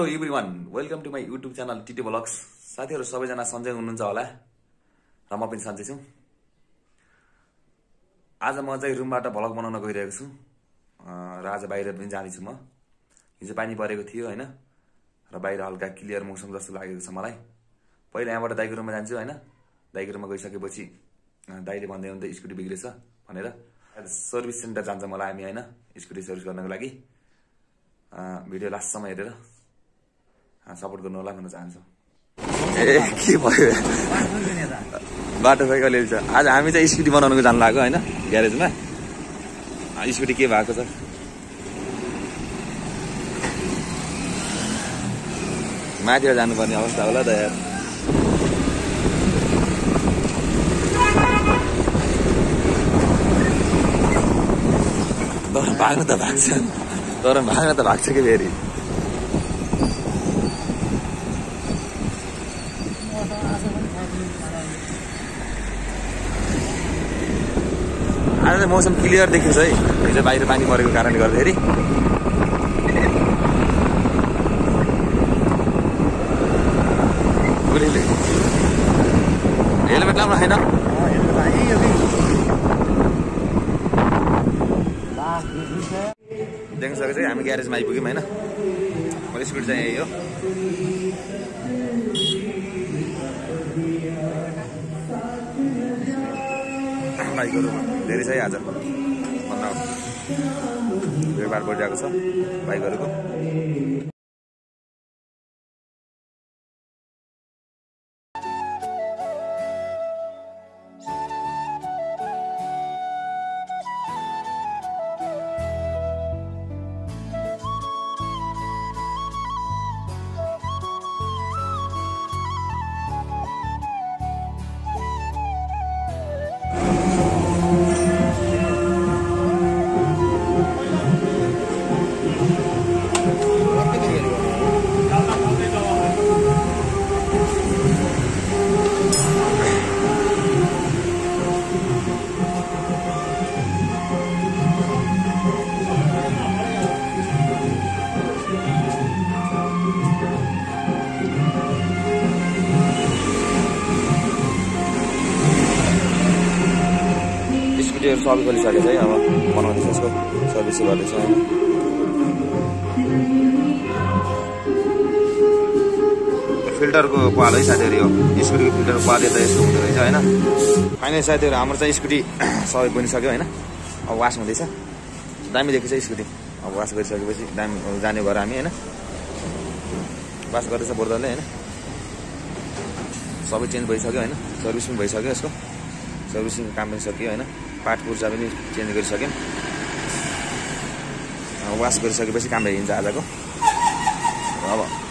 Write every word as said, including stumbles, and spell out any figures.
Hello everyone, welcome to my YouTube channel TT vlogs. साथीहरू सबैजना सन्चै हुनुहुन्छ होला र म पनि सन्चै छु। आज म चाहिँ रुमबाट भ्लग बनाउन गइरहेको छु र आज बाहिर पनि जानेछु म। हिजो पानी परेको थियो हैन र बाहिर हल्का क्लियर मौसम जस्तो लागेको छ मलाई। पहिला यहाँबाट दाइको रुममा जान्छु हैन। दाइको रुममा गइसकेपछि दाइले भन्दै हुँदै स्कुटी बिग्रेछ भनेर सर्भिस सेन्टर जान्छ मलाई हामी हैन स्कुटी सर्भिस गर्नको लागि। भिडियो लास्टसम्म हेरेर सपोर्ट गर्नु होला भन्न चाहन्छु। ए के भयो बाटो खै कहिले छ। आज हामी चाहिँ स्कुटी बनाउनको जानु लाग्यो हैन ग्यारेजमा। स्कुटी के भएको छ माथिर जानुपर्ने अवस्था होला त यार। तर भाग्न त भाग्छ तर भाग्न त भाग्छ कि फेरि। आज मौसम क्लियर देखिन्छ है। हिजो बाहिर पानी परेको कारणले गर्दाखेरि हेलमेट लाउनु छैन। देख्न सकेको चाहिँ हामी ग्यारेजमा आइपुग्यौँ होइन। मैले स्कुटी चाहिँ यही हो। बाइकहरू धेरै छ है आज भन्दा व्यापार बढिरहेको छ बाइकहरूको। सबै खोलिसकेको छ है। अब बनाउँदैछ यसको सर्भिस गर्दैछ होइन। फिल्टरको पाल है साथीहरू यो स्कुटीको फिल्टरको पाल त यस्तो हुँदो रहेछ होइन। फाइनल साथीहरू हाम्रो चाहिँ स्कुटी सबै बनिसक्यो होइन। अब वास हुँदैछ। दामी देखिन्छ स्कुटी। अब वास गरिसकेपछि दामी जाने भएर हामी होइन वास गर्दैछ बोर्डरले होइन। सबै चेन्ज भइसक्यो होइन। सर्भिस पनि भइसक्यो यसको। सर्भिसिङको काम पनि सक्यो होइन। पार्ट पुर्जा पनि चेन्ज गरिसक्यौँ। वास गरिसकेपछि काम भइन्छ आजको। अब